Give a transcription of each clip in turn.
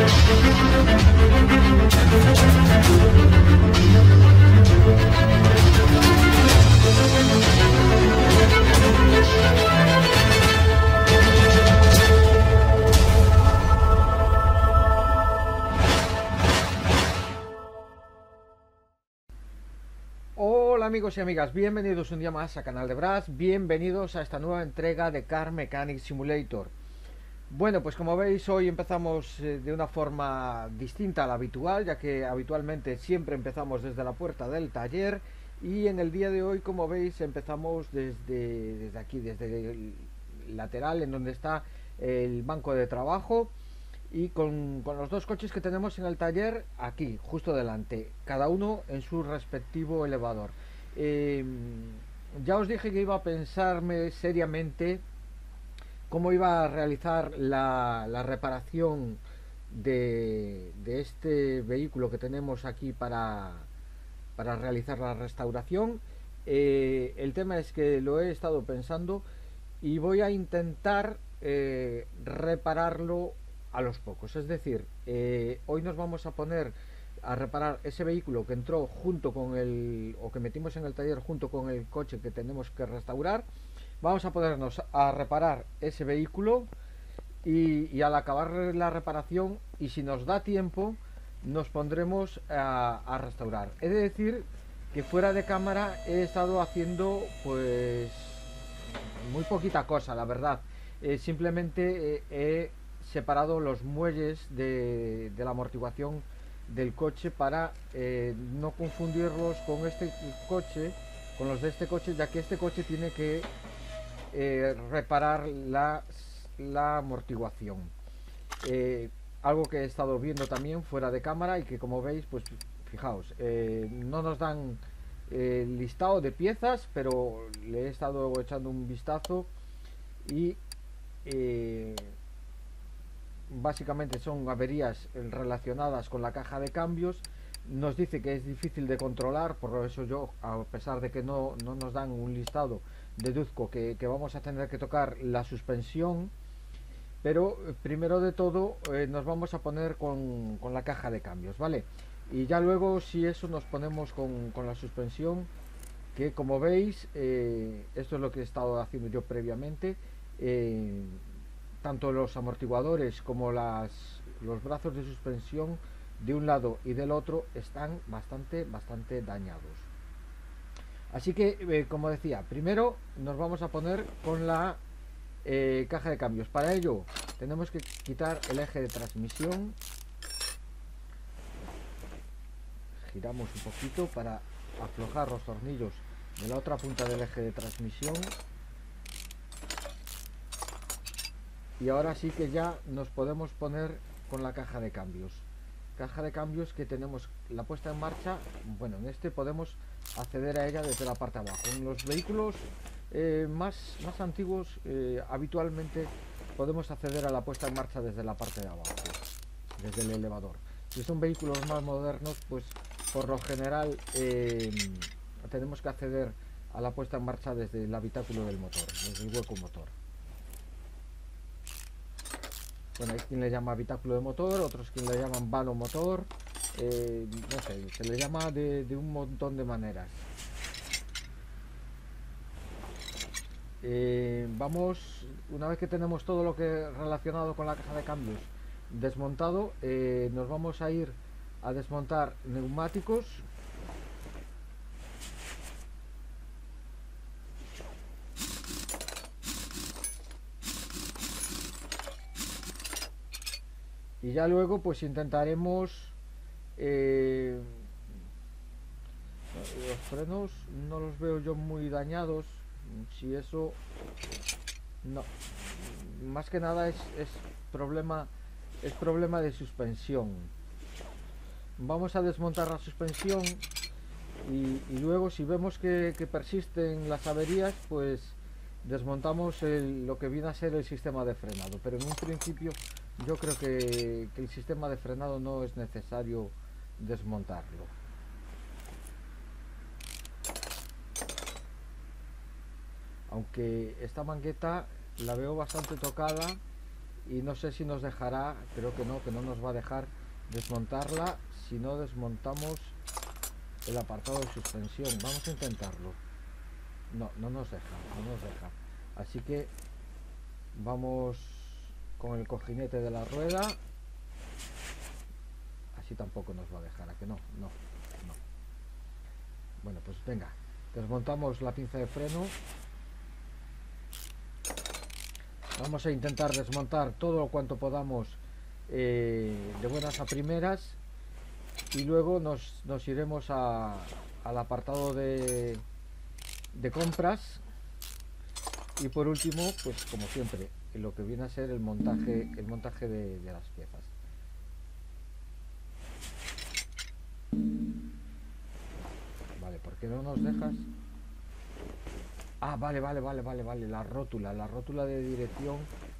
Hola amigos y amigas, bienvenidos un día más a Canal de Brass, bienvenidos a esta nueva entrega de Car Mechanic Simulator. Bueno, pues como veis hoy empezamos de una forma distinta a la habitual, ya que habitualmente siempre empezamos desde la puerta del taller, y en el día de hoy, como veis, empezamos desde aquí, desde el lateral en donde está el banco de trabajo, y con los dos coches que tenemos en el taller aquí, justo delante, cada uno en su respectivo elevador. Ya os dije que iba a pensarme seriamente cómo iba a realizar la reparación de este vehículo que tenemos aquí para realizar la restauración. El tema es que lo he estado pensando y voy a intentar repararlo a los pocos. Es decir, hoy nos vamos a poner a reparar ese vehículo que entró junto con o que metimos en el taller junto con el coche que tenemos que restaurar. Vamos a ponernos a reparar ese vehículo y al acabar la reparación, y si nos da tiempo, nos pondremos a restaurar. He de decir que fuera de cámara he estado haciendo pues muy poquita cosa, la verdad. Simplemente he separado los muelles de la amortiguación del coche para no confundirlos con con los de este coche, ya que este coche tiene que reparar la amortiguación. Algo que he estado viendo también fuera de cámara y que, como veis, pues fijaos, no nos dan listado de piezas, pero le he estado echando un vistazo y básicamente son averías relacionadas con la caja de cambios. Nos dice que es difícil de controlar, por eso yo, a pesar de que no nos dan un listado, deduzco que vamos a tener que tocar la suspensión. Pero primero de todo nos vamos a poner con la caja de cambios, ¿vale? Y ya luego, si eso, nos ponemos con la suspensión, que como veis, esto es lo que he estado haciendo yo previamente. Tanto los amortiguadores como los brazos de suspensión de un lado y del otro están bastante dañados. Así que, como decía, primero nos vamos a poner con la caja de cambios. Para ello tenemos que quitar el eje de transmisión. Giramos un poquito para aflojar los tornillos de la otra punta del eje de transmisión. Y ahora sí que ya nos podemos poner con la caja de cambios. Caja de cambios que tenemos la puesta en marcha. Bueno, en este podemos acceder a ella desde la parte de abajo. En los vehículos más antiguos, habitualmente podemos acceder a la puesta en marcha desde la parte de abajo, desde el elevador. Si son vehículos más modernos, pues por lo general tenemos que acceder a la puesta en marcha desde el habitáculo del motor, desde el hueco motor. Bueno, hay quien le llama habitáculo de motor, otros quien le llaman vano motor, no sé, se le llama de un montón de maneras. Vamos, una vez que tenemos todo lo que relacionado con la caja de cambios desmontado, nos vamos a ir a desmontar neumáticos. Y ya luego pues intentaremos los frenos no los veo yo muy dañados. Si eso no, más que nada es problema de suspensión. Vamos a desmontar la suspensión y luego, si vemos que persisten las averías, pues desmontamos lo que viene a ser el sistema de frenado. Pero en un principio yo creo que el sistema de frenado no es necesario desmontarlo. Aunque esta mangueta la veo bastante tocada y no sé si nos dejará, creo que no nos va a dejar desmontarla si no desmontamos el apartado de suspensión. Vamos a intentarlo. No nos deja, no nos deja. Así que vamos con el cojinete de la rueda. Así tampoco nos va a dejar, ¿a que no? No. Bueno, pues venga, desmontamos la pinza de freno. Vamos a intentar desmontar todo cuanto podamos de buenas a primeras, y luego nos iremos al apartado de compras, y por último, pues como siempre, lo que viene a ser el montaje de las piezas. Vale, ¿por qué no nos dejas? Ah, vale, la rótula de dirección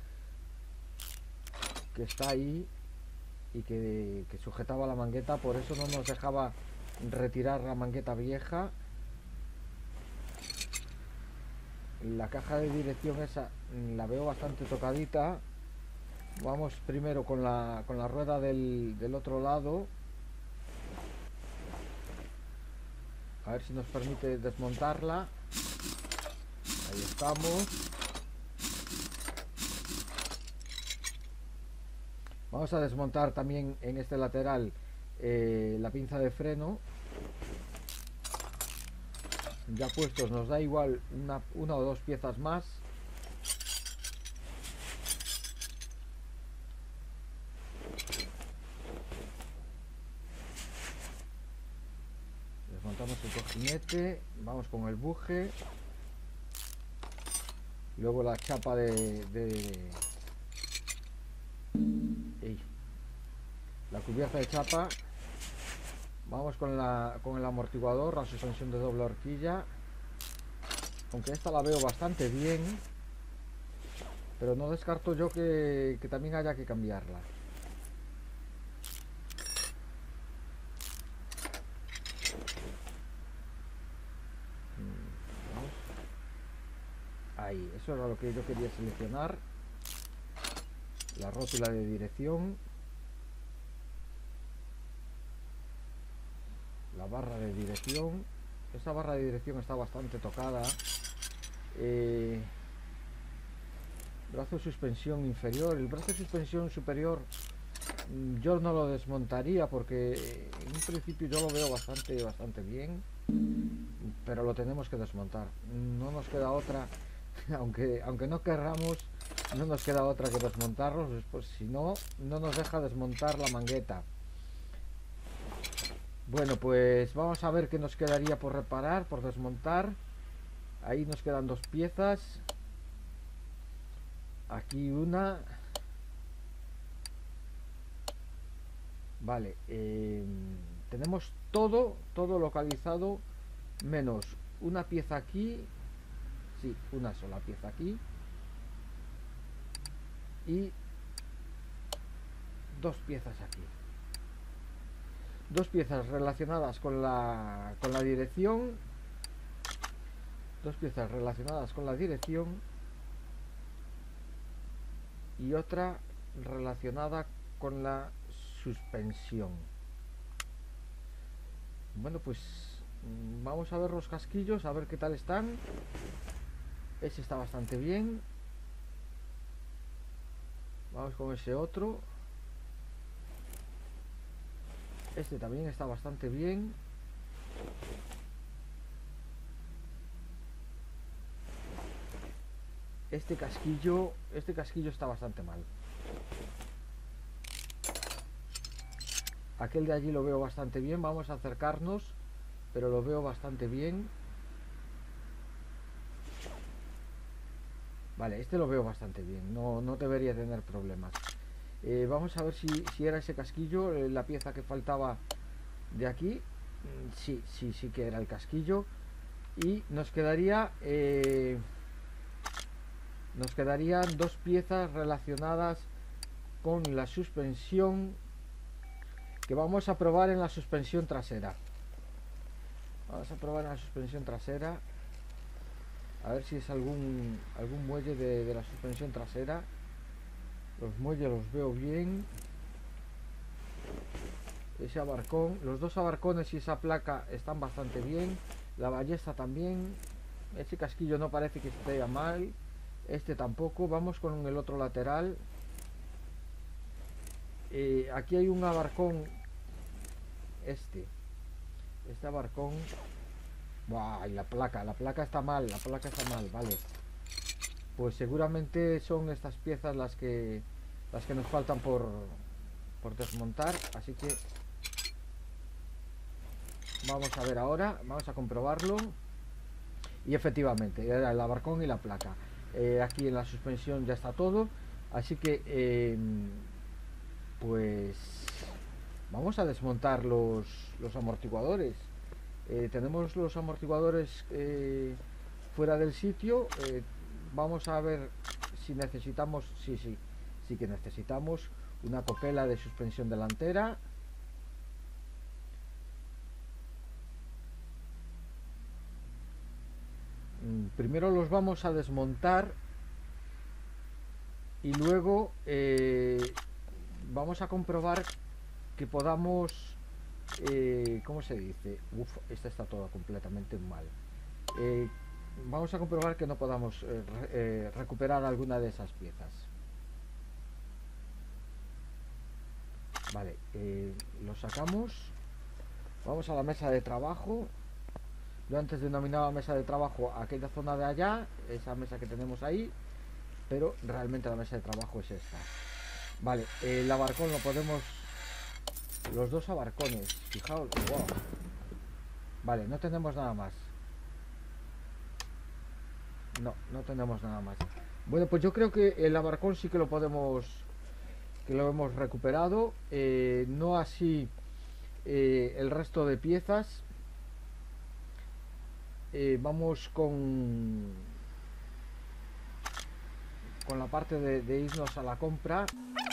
que está ahí y que sujetaba la mangueta, por eso no nos dejaba retirar la mangueta vieja. La caja de dirección esa la veo bastante tocadita. Vamos primero con la rueda del otro lado, a ver si nos permite desmontarla. Ahí estamos. Vamos a desmontar también en este lateral la pinza de freno. Ya puestos, nos da igual una o dos piezas más. Desmontamos el cojinete, vamos con el buje, luego la chapa la cubierta de chapa. Vamos con el amortiguador, la suspensión de doble horquilla, aunque esta la veo bastante bien, pero no descarto yo que también haya que cambiarla. Ahí, eso era lo que yo quería seleccionar. La rótula de dirección, la barra de dirección. Esta barra de dirección está bastante tocada. Brazo de suspensión inferior. El brazo de suspensión superior yo no lo desmontaría porque en un principio yo lo veo bastante bien, pero lo tenemos que desmontar. No nos queda otra, aunque no querramos, no nos queda otra que desmontarlos, pues si no nos deja desmontar la mangueta. Bueno, pues vamos a ver qué nos quedaría por reparar, por desmontar. Ahí nos quedan dos piezas. Aquí una. Vale, tenemos todo localizado, menos una pieza aquí. Sí, una sola pieza aquí. Y dos piezas aquí. Dos piezas relacionadas con la dirección. Dos piezas relacionadas con la dirección. Y otra relacionada con la suspensión. Bueno, pues vamos a ver los casquillos, a ver qué tal están. Ese está bastante bien. Vamos con ese otro. Este también está bastante bien. Este casquillo está bastante mal. Aquel de allí lo veo bastante bien. Vamos a acercarnos, pero lo veo bastante bien. Vale, este lo veo bastante bien. No debería tener problemas. Vamos a ver si era ese casquillo, la pieza que faltaba de aquí. Sí que era el casquillo. Y nos quedarían dos piezas relacionadas con la suspensión, que vamos a probar en la suspensión trasera. Vamos a probar en la suspensión trasera, a ver si es algún muelle de la suspensión trasera. Los muelles los veo bien. Ese abarcón, los dos abarcones y esa placa están bastante bien. La ballesta también. Ese casquillo no parece que esté mal. Este tampoco. Vamos con el otro lateral. Aquí hay un abarcón. Este abarcón. Buah, y la placa está mal. La placa está mal, vale. Pues seguramente son estas piezas las que nos faltan por desmontar. Así que vamos a ver ahora. Vamos a comprobarlo. Y efectivamente, era el abarcón y la placa. Aquí en la suspensión ya está todo. Así que pues vamos a desmontar los amortiguadores. Tenemos los amortiguadores fuera del sitio. Vamos a ver si necesitamos, sí que necesitamos una copela de suspensión delantera. Primero los vamos a desmontar y luego vamos a comprobar que podamos, ¿cómo se dice? Uf, esta está toda completamente mal. Vamos a comprobar que no podamos recuperar alguna de esas piezas. Vale, lo sacamos. Vamos a la mesa de trabajo. Yo antes denominaba mesa de trabajo aquella zona de allá, esa mesa que tenemos ahí, pero realmente la mesa de trabajo es esta. Vale, el abarcón lo podemos... Los dos abarcones, fijaos, wow. Vale, no tenemos nada más. No tenemos nada más. Bueno, pues yo creo que el abarcón sí que lo podemos... que lo hemos recuperado. No así el resto de piezas. Vamos con la parte de irnos a la compra.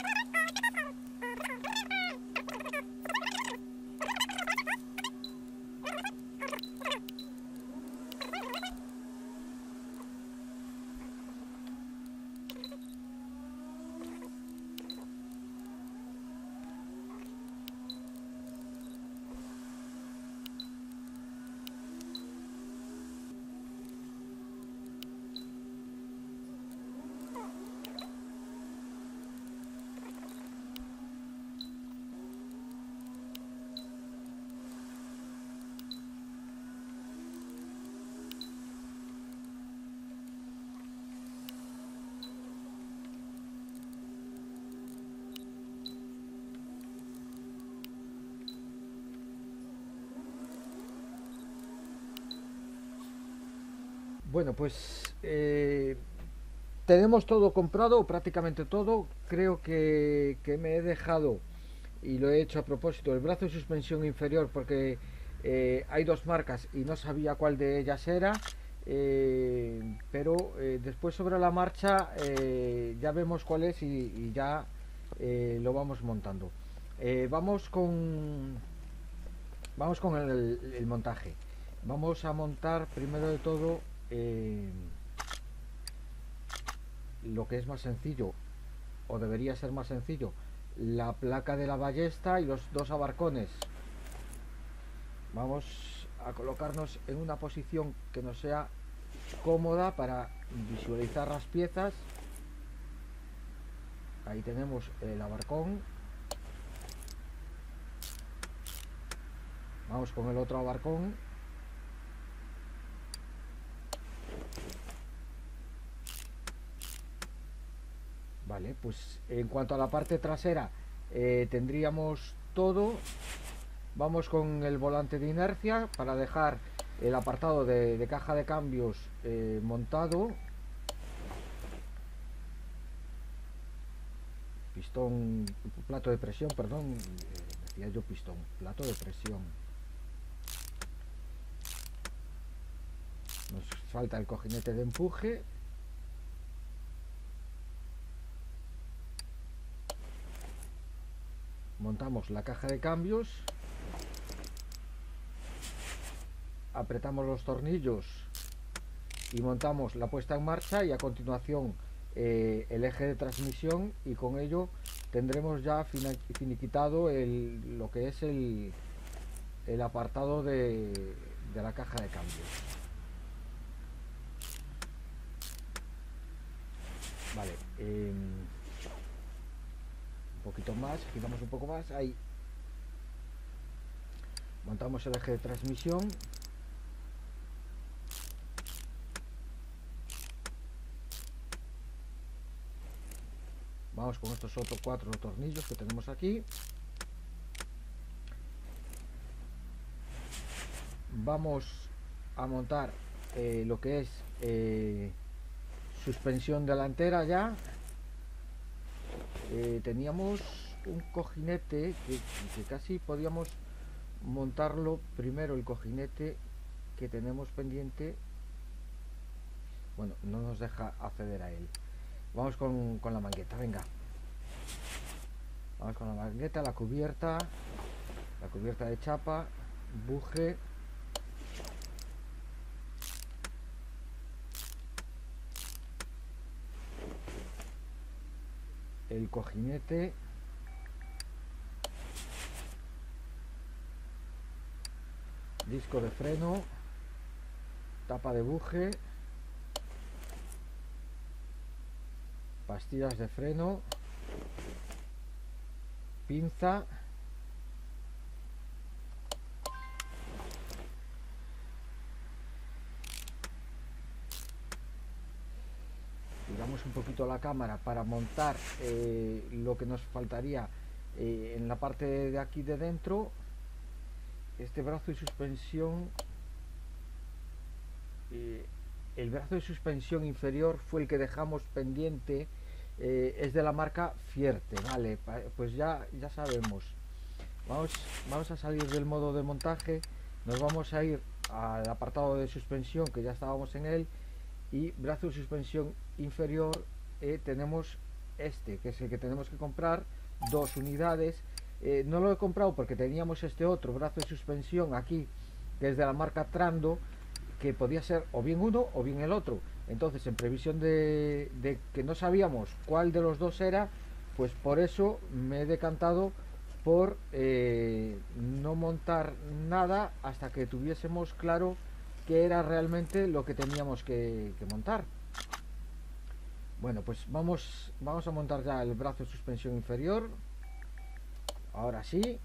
Bueno, pues tenemos todo comprado, prácticamente todo. Creo que me he dejado, y lo he hecho a propósito, el brazo de suspensión inferior, porque hay dos marcas y no sabía cuál de ellas era. Pero después sobre la marcha ya vemos cuál es y ya lo vamos montando. Vamos con el montaje. Vamos a montar primero de todo lo que es más sencillo, o debería ser más sencillo, la placa de la ballesta y los dos abarcones. Vamos a colocarnos en una posición que nos sea cómoda para visualizar las piezas. Ahí tenemos el abarcón. Vamos con el otro abarcón. Vale, pues en cuanto a la parte trasera tendríamos todo. Vamos con el volante de inercia para dejar el apartado de caja de cambios montado. Pistón, plato de presión, perdón, decía yo pistón, plato de presión. Nos falta el cojinete de empuje. Montamos la caja de cambios, apretamos los tornillos y montamos la puesta en marcha, y a continuación el eje de transmisión, y con ello tendremos ya finiquitado lo que es el apartado de la caja de cambios. Vale, un poquito más, giramos un poco más, ahí montamos el eje de transmisión. Vamos con estos otros 4 tornillos que tenemos aquí. Vamos a montar lo que es suspensión delantera ya. Teníamos un cojinete que casi podíamos montarlo primero, el cojinete que tenemos pendiente. Bueno, no nos deja acceder a él. Vamos con la mangueta, venga. Vamos con la mangueta, la cubierta de chapa, buje. El cojinete. Disco de freno. Tapa de buje. Pastillas de freno, pinza, giramos un poquito la cámara para montar lo que nos faltaría en la parte de aquí de dentro. Este brazo de suspensión, el brazo de suspensión inferior fue el que dejamos pendiente. Es de la marca Fierte, vale, pues ya sabemos. Vamos a salir del modo de montaje, nos vamos a ir al apartado de suspensión, que ya estábamos en él, y brazo de suspensión inferior. Tenemos este, que es el que tenemos que comprar, 2 unidades. No lo he comprado porque teníamos este otro brazo de suspensión aquí, que es de la marca Trando, que podía ser o bien uno o bien el otro. Entonces, en previsión de que no sabíamos cuál de los dos era, pues por eso me he decantado por no montar nada hasta que tuviésemos claro qué era realmente lo que teníamos que montar. Bueno, pues vamos a montar ya el brazo de suspensión inferior. Ahora sí.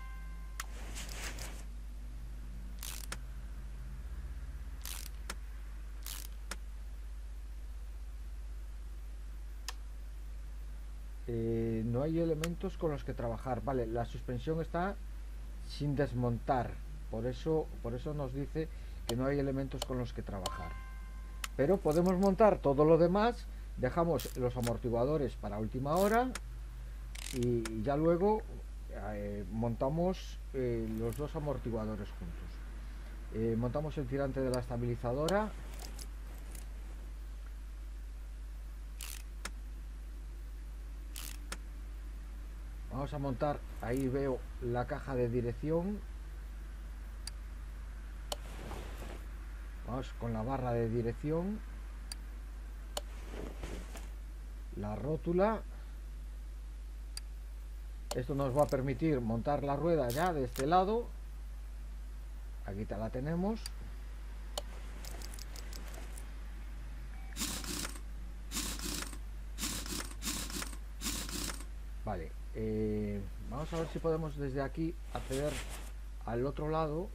No hay elementos con los que trabajar, vale, la suspensión está sin desmontar, por eso nos dice que no hay elementos con los que trabajar, pero podemos montar todo lo demás. Dejamos los amortiguadores para última hora y ya luego montamos los 2 amortiguadores juntos. Montamos el tirante de la estabilizadora. Vamos a montar, ahí veo la caja de dirección. Vamos con la barra de dirección, la rótula. Esto nos va a permitir montar la rueda ya de este lado. Aquí la tenemos. Vale, vamos a ver si podemos desde aquí acceder al otro lado.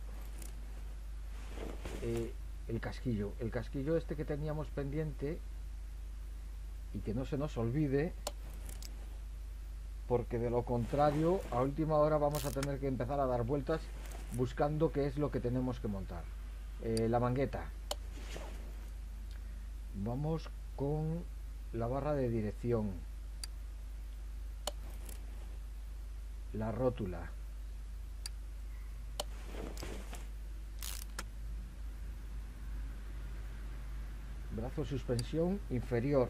El casquillo este que teníamos pendiente, y que no se nos olvide, porque de lo contrario a última hora vamos a tener que empezar a dar vueltas buscando qué es lo que tenemos que montar. La mangueta. Vamos con la barra de dirección, la rótula, brazo de suspensión inferior,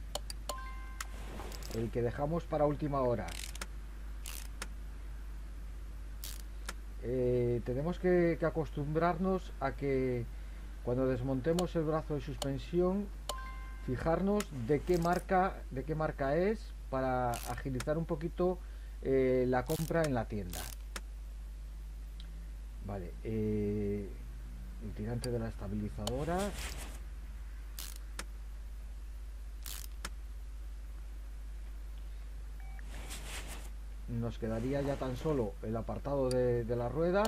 el que dejamos para última hora. Tenemos que acostumbrarnos a que cuando desmontemos el brazo de suspensión fijarnos de qué marca es para agilizar un poquito la compra en la tienda. Vale, el tirante de la estabilizadora. Nos quedaría ya tan solo el apartado de las ruedas.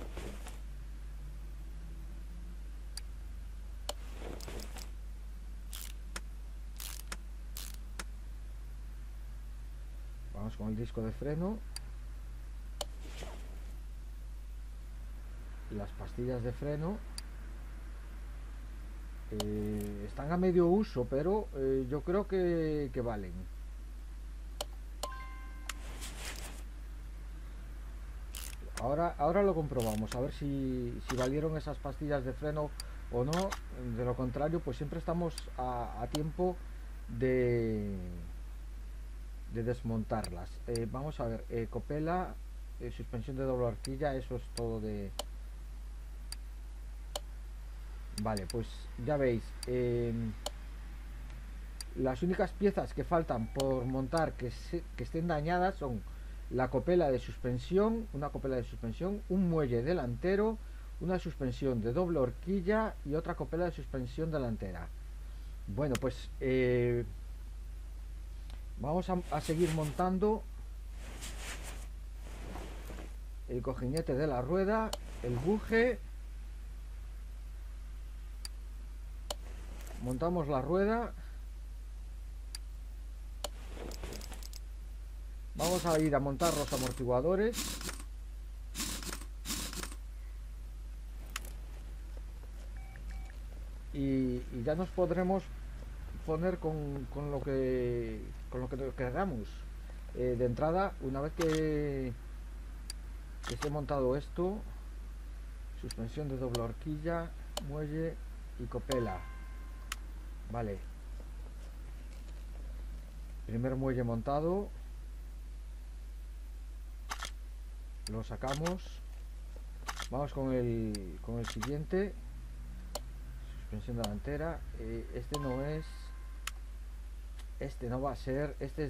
Vamos con el disco de freno. Las pastillas de freno están a medio uso, pero yo creo que valen. Ahora lo comprobamos, a ver si valieron esas pastillas de freno o no. De lo contrario, pues siempre estamos a tiempo de desmontarlas. Vamos a ver, copela, suspensión de doble horquilla, eso es todo de... Vale, pues ya veis, las únicas piezas que faltan por montar que estén dañadas son la copela de suspensión, una copela de suspensión, un muelle delantero, una suspensión de doble horquilla y otra copela de suspensión delantera. Bueno, pues vamos a seguir montando el cojinete de la rueda, el buje. Montamos la rueda. Vamos a ir a montar los amortiguadores. Y ya nos podremos poner con lo que queramos. De entrada, una vez que esté montado esto, suspensión de doble horquilla, muelle y copela. Vale, primer muelle montado, lo sacamos. Vamos con el siguiente, suspensión delantera. Este no va a ser, este es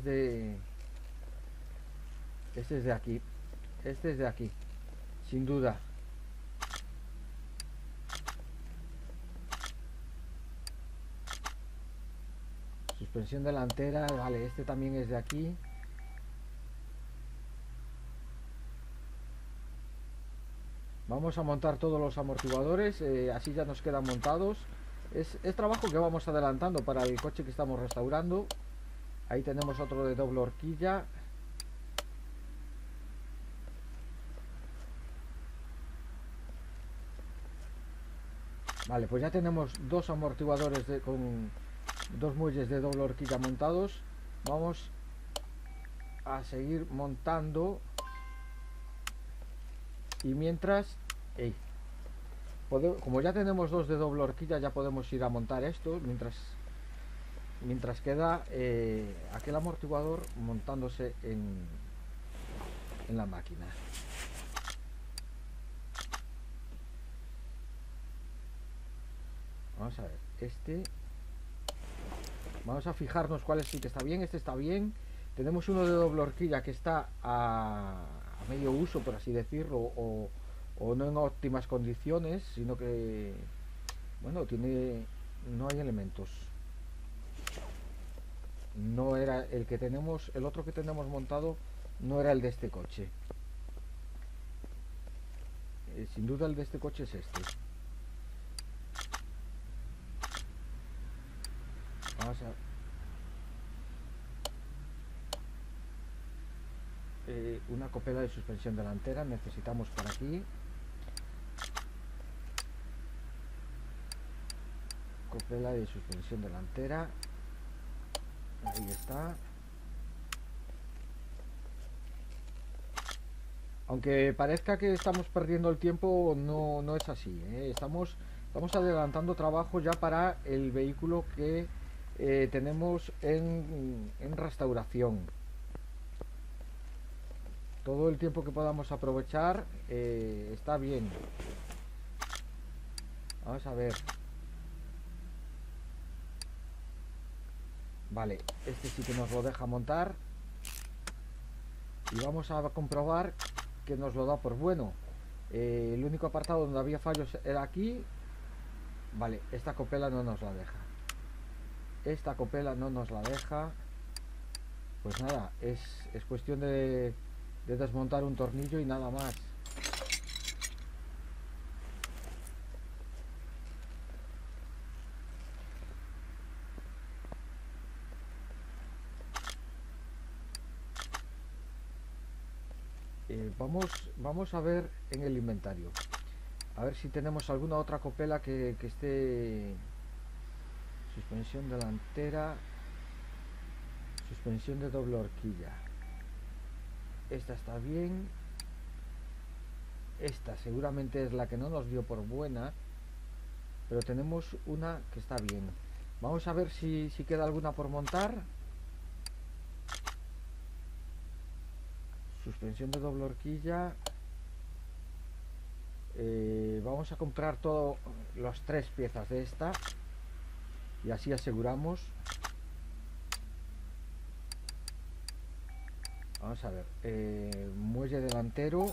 de aquí, este es de aquí, sin duda. Suspensión delantera, vale, este también es de aquí. Vamos a montar todos los amortiguadores, así ya nos quedan montados. Es trabajo que vamos adelantando para el coche que estamos restaurando. Ahí tenemos otro de doble horquilla. Vale, pues ya tenemos dos amortiguadores con dos muelles de doble horquilla montados. Vamos a seguir montando. Y mientras, como ya tenemos dos de doble horquilla, ya podemos ir a montar esto. Mientras queda aquel amortiguador montándose en la máquina. Vamos a ver, vamos a fijarnos cuál sí que está bien. Este está bien. Tenemos uno de doble horquilla que está a medio uso, por así decirlo, o no en óptimas condiciones, sino que, bueno, no hay elementos. No era el que tenemos, el otro que tenemos montado no era el de este coche. Sin duda el de este coche es este. Vamos a una copela de suspensión delantera necesitamos por aquí. Copela de suspensión delantera, ahí está. Aunque parezca que estamos perdiendo el tiempo, no es así, ¿eh? Estamos adelantando trabajo ya para el vehículo que tenemos en restauración. Todo el tiempo que podamos aprovechar está bien. Vamos a ver. Vale, este sí que nos lo deja montar. Y vamos a comprobar que nos lo da por bueno. El único apartado donde había fallos era aquí. Vale, esta copela no nos la deja. Esta copela no nos la deja. Pues nada, es cuestión de desmontar un tornillo y nada más. Vamos a ver en el inventario. A ver si tenemos alguna otra copela que esté... Suspensión delantera. Suspensión de doble horquilla. Esta está bien. Esta seguramente es la que no nos dio por buena. Pero tenemos una que está bien. Vamos a ver si queda alguna por montar. Suspensión de doble horquilla. Vamos a comprar todas las 3 piezas de esta y así aseguramos. Vamos a ver, muelle delantero,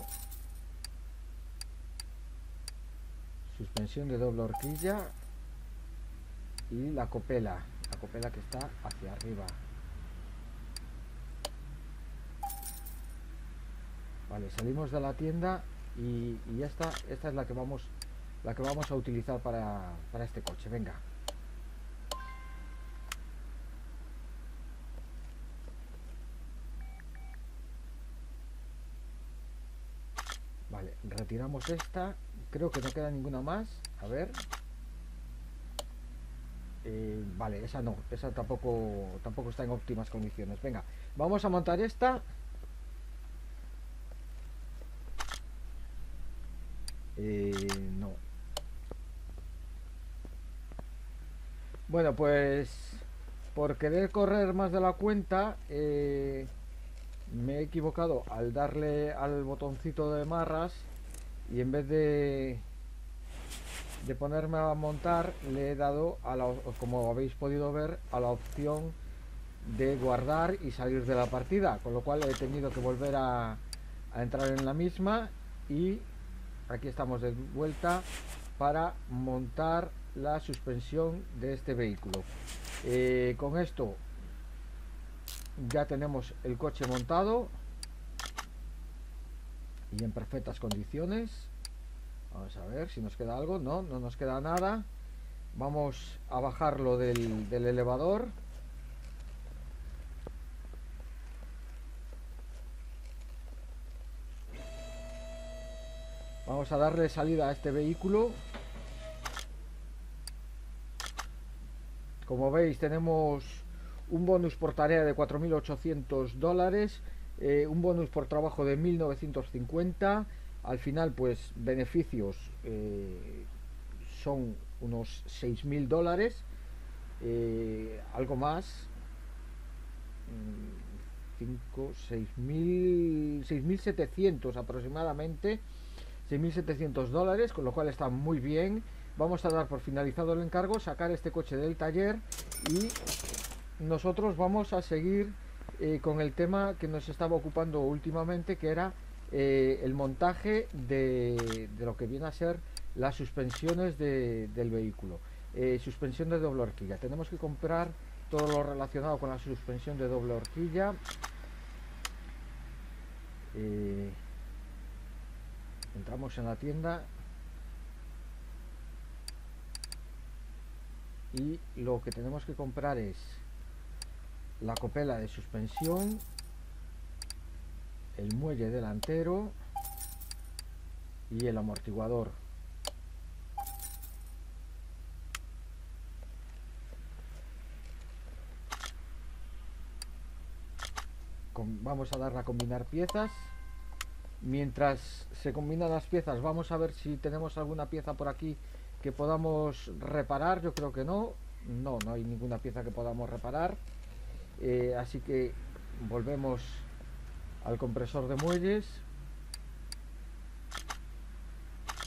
suspensión de doble horquilla y la copela que está hacia arriba. Vale, salimos de la tienda y esta es la que vamos a utilizar para este coche. Venga. Vale, retiramos esta. Creo que no queda ninguna más. A ver. Vale, esa no. Esa tampoco está en óptimas condiciones. Venga, vamos a montar esta. No. Bueno, pues por querer correr más de la cuenta, me he equivocado al darle al botoncito de marras y en vez de ponerme a montar le he dado a la, como habéis podido ver, a la opción de guardar y salir de la partida, con lo cual he tenido que volver a entrar en la misma y aquí estamos de vuelta para montar la suspensión de este vehículo. Con esto ya tenemos el coche montado y en perfectas condiciones. Vamos a ver si nos queda algo. No nos queda nada. Vamos a bajarlo del elevador. Vamos a darle salida a este vehículo. Como veis, tenemos un bonus por tarea de $4.800, un bonus por trabajo de 1.950. Al final, pues, beneficios son unos $6.000, algo más, 6.700 aproximadamente, $6.700, con lo cual está muy bien. Vamos a dar por finalizado el encargo, sacar este coche del taller y nosotros vamos a seguir con el tema que nos estaba ocupando últimamente, que era el montaje de lo que viene a ser las suspensiones del vehículo. Suspensión de doble horquilla. Tenemos que comprar todo lo relacionado con la suspensión de doble horquilla. Entramos en la tienda y lo que tenemos que comprar es la copela de suspensión, el muelle delantero y el amortiguador. Vamos a darle a combinar piezas. Mientras se combinan las piezas, vamos a ver si tenemos alguna pieza por aquí que podamos reparar. Yo creo que no hay ninguna pieza que podamos reparar, así que volvemos al compresor de muelles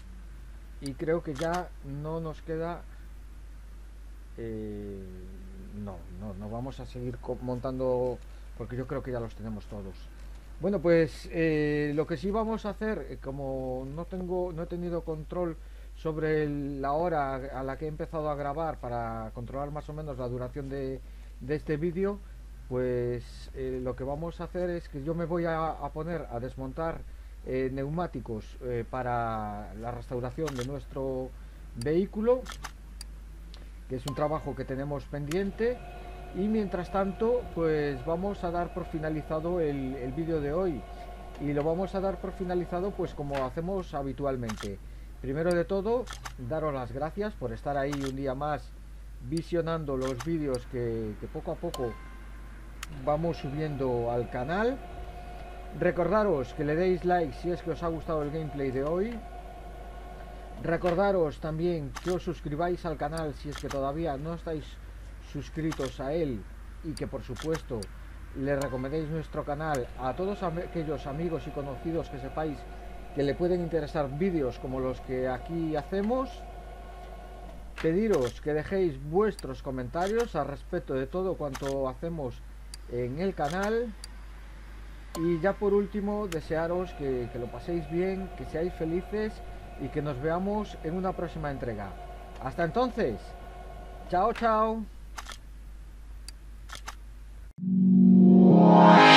y creo que ya no nos queda no vamos a seguir montando, porque yo creo que ya los tenemos todos. Bueno, pues lo que sí vamos a hacer, como no he tenido control sobre la hora a la que he empezado a grabar para controlar más o menos la duración de este vídeo, pues lo que vamos a hacer es que yo me voy a poner a desmontar neumáticos para la restauración de nuestro vehículo, que es un trabajo que tenemos pendiente. Y mientras tanto, pues vamos a dar por finalizado el vídeo de hoy, y lo vamos a dar por finalizado pues como hacemos habitualmente. Primero de todo, daros las gracias por estar ahí un día más visionando los vídeos que poco a poco vamos subiendo al canal. Recordaros que le deis like si es que os ha gustado el gameplay de hoy. Recordaros también que os suscribáis al canal si es que todavía no estáis suscritos a él, y que por supuesto le recomendéis nuestro canal a todos aquellos amigos y conocidos que sepáis que le pueden interesar vídeos como los que aquí hacemos. Pediros que dejéis vuestros comentarios al respecto de todo cuanto hacemos en el canal. Y ya por último, desearos que lo paséis bien, que seáis felices y que nos veamos en una próxima entrega. Hasta entonces, chao, chao.